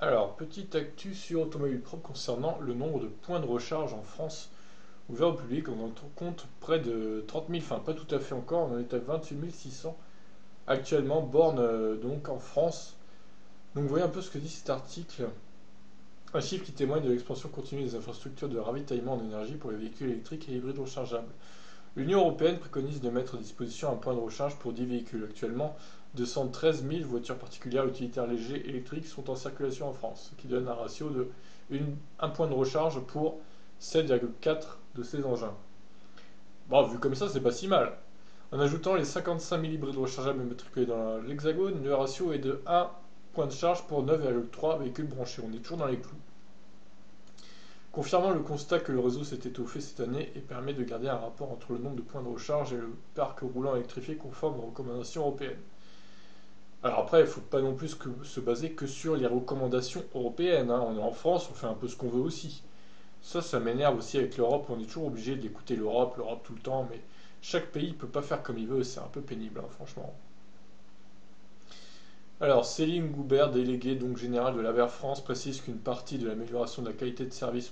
Alors, petite actu sur Automobile Propre concernant le nombre de points de recharge en France ouverts au public. On en compte près de 30 000, enfin pas tout à fait encore, on est à 28 600 actuellement, bornes donc en France. Donc vous voyez un peu ce que dit cet article. Un chiffre qui témoigne de l'expansion continue des infrastructures de ravitaillement en énergie pour les véhicules électriques et hybrides rechargeables. L'Union européenne préconise de mettre à disposition un point de recharge pour 10 véhicules. Actuellement, 213 000 voitures particulières utilitaires légers électriques sont en circulation en France, ce qui donne un ratio de un point de recharge pour 7,4 de ces engins. Bon, vu comme ça, c'est pas si mal. En ajoutant les 55 000 hybrides rechargeables immatriculés dans l'Hexagone, le ratio est de 1 point de charge pour 9,3 véhicules branchés. On est toujours dans les clous. Confirmant le constat que le réseau s'est étoffé cette année et permet de garder un rapport entre le nombre de points de recharge et le parc roulant électrifié conforme aux recommandations européennes. Alors après, il ne faut pas non plus se baser que sur les recommandations européennes, hein. On est en France, on fait un peu ce qu'on veut aussi. Ça m'énerve aussi avec l'Europe, on est toujours obligé d'écouter l'Europe tout le temps, mais chaque pays ne peut pas faire comme il veut, c'est un peu pénible, hein, franchement. Alors, Céline Goubert, déléguée donc générale de l'AVER France, précise qu'une partie de l'amélioration de la qualité de service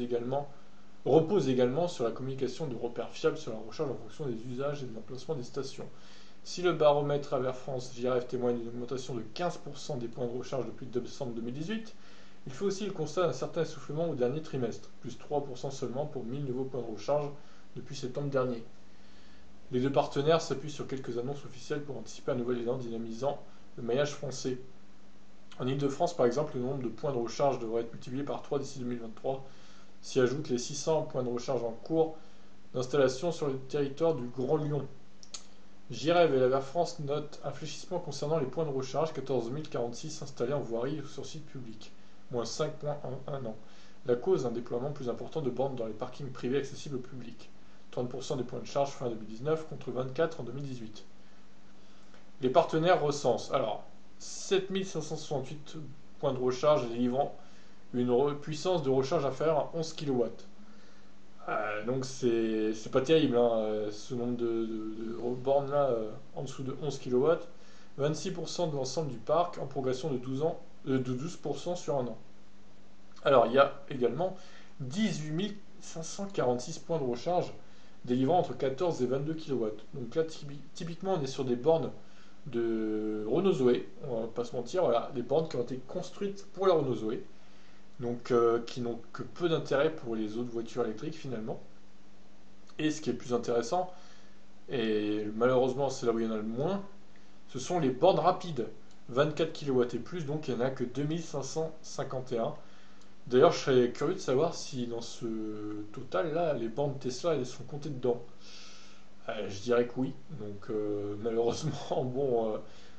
repose également sur la communication de repères fiables sur la recharge en fonction des usages et de l'emplacement des stations. Si le baromètre Aver France JRF témoigne d'une augmentation de 15% des points de recharge depuis décembre 2018, il fait aussi le constat d'un certain essoufflement au dernier trimestre, plus 3% seulement pour 1000 nouveaux points de recharge depuis septembre dernier. Les deux partenaires s'appuient sur quelques annonces officielles pour anticiper un nouvel élan dynamisant le maillage français. En Ile-de-France, par exemple, le nombre de points de recharge devrait être multiplié par 3 d'ici 2023. S'y ajoutent les 600 points de recharge en cours d'installation sur le territoire du Grand Lyon. JREV et l'Aver France notent un fléchissement concernant les points de recharge, 14 046 installés en voirie ou sur site public, moins 5 points en un an. La cause, un déploiement plus important de bornes dans les parkings privés accessibles au public. 30% des points de charge fin 2019 contre 24 en 2018. Les partenaires recensent alors 7 568 points de recharge délivrant une puissance de recharge inférieure à 11 kW. Donc c'est pas terrible, hein, ce nombre de bornes là en dessous de 11 kW. 26% de l'ensemble du parc en progression de 12% sur un an. Alors il y a également 18 546 points de recharge délivrant entre 14 et 22 kW. Donc là typiquement on est sur des bornes de Renault Zoé, on va pas se mentir, voilà, des bornes qui ont été construites pour la Renault Zoé, donc qui n'ont que peu d'intérêt pour les autres voitures électriques finalement. Et ce qui est le plus intéressant, et malheureusement c'est là où il y en a le moins, ce sont les bornes rapides. 24 kW et plus, donc il n'y en a que 2551. D'ailleurs, je serais curieux de savoir si dans ce total-là, les bornes Tesla, elles sont comptées dedans. Je dirais que oui. Donc malheureusement, bon,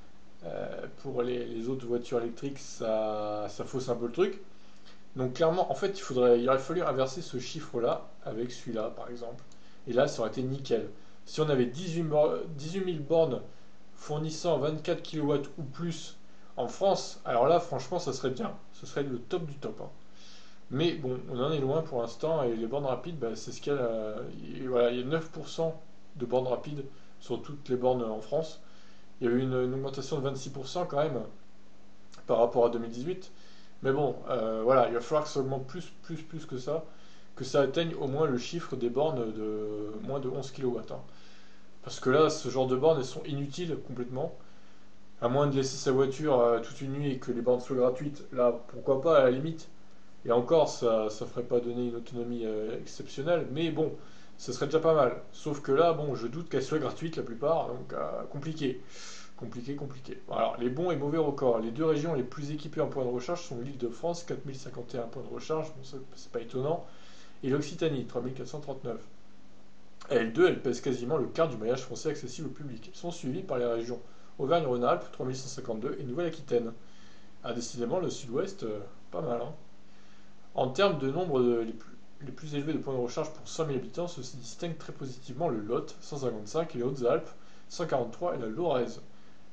pour les autres voitures électriques, ça fausse un peu le truc. Donc clairement, en fait, il aurait fallu inverser ce chiffre-là avec celui-là, par exemple. Et là, ça aurait été nickel. Si on avait 18 000 bornes fournissant 24 kW ou plus en France, alors là, franchement, ça serait bien. Ce serait le top du top, hein. Mais bon, on en est loin pour l'instant, et les bornes rapides, bah, c'est ce qu'il y a. Voilà, il y a 9% de bornes rapides sur toutes les bornes en France. Il y a eu une augmentation de 26% quand même par rapport à 2018. Mais bon, voilà, il va falloir que ça augmente plus que ça atteigne au moins le chiffre des bornes de moins de 11 kW, hein. Parce que là, ce genre de bornes, elles sont inutiles complètement. À moins de laisser sa voiture toute une nuit et que les bornes soient gratuites, là, pourquoi pas à la limite. Et encore, ça ne ferait pas donner une autonomie exceptionnelle, mais bon, ce serait déjà pas mal. Sauf que là, bon, je doute qu'elles soient gratuites la plupart, donc compliqué. Compliqué. Alors, les bons et mauvais records. Les deux régions les plus équipées en points de recharge sont l'Île-de-France, 4051 points de recharge, bon, ça, c'est pas étonnant, et l'Occitanie, 3439. Elles deux, elles pèsent quasiment le quart du maillage français accessible au public. Elles sont suivies par les régions Auvergne-Rhône-Alpes, 3152, et Nouvelle-Aquitaine. Ah, décidément, le sud-ouest, pas mal, hein. En termes de nombre les plus élevés de points de recharge pour 100 000 habitants, se distinguent très positivement le Lot, 155, et les Hautes-Alpes, 143, et la Lorraise.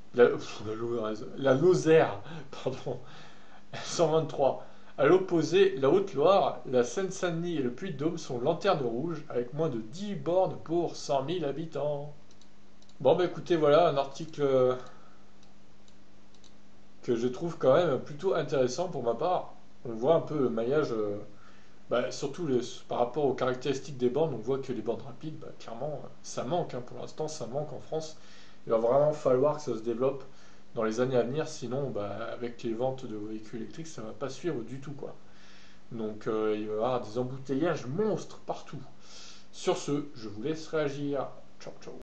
La Lozère, pardon, 123. À l'opposé, la Haute-Loire, la Seine-Saint-Denis et le Puy-de-Dôme sont lanternes rouges, avec moins de 10 bornes pour 100 000 habitants. Bon, bah écoutez, voilà un article que je trouve quand même plutôt intéressant pour ma part. On voit un peu le maillage, surtout par rapport aux caractéristiques des bandes, on voit que les bandes rapides, clairement, ça manque, hein, pour l'instant, ça manque en France. Il va vraiment falloir que ça se développe dans les années à venir, sinon, avec les ventes de véhicules électriques, ça va pas suivre du tout, quoi. Donc, il va y avoir des embouteillages monstres partout. Sur ce, je vous laisse réagir. Ciao, ciao.